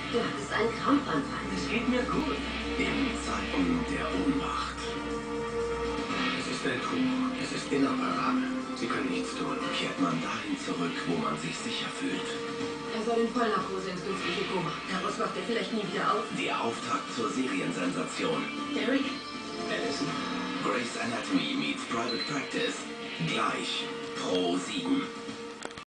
Das ist ein Krampfanfall. Es geht mir gut. In Zeiten der Ohnmacht. Es ist ein Tuch. Es ist inoperabel. Sie können nichts tun. Kehrt man dahin zurück, wo man sich sicher fühlt. Er soll in Vollnarkose ins künstliche Koma. Daraus wacht er vielleicht nie wieder auf. Der Auftakt zur Seriensensation. Derek? Allison? Grey's Anatomy meets Private Practice. Gleich. Pro 7.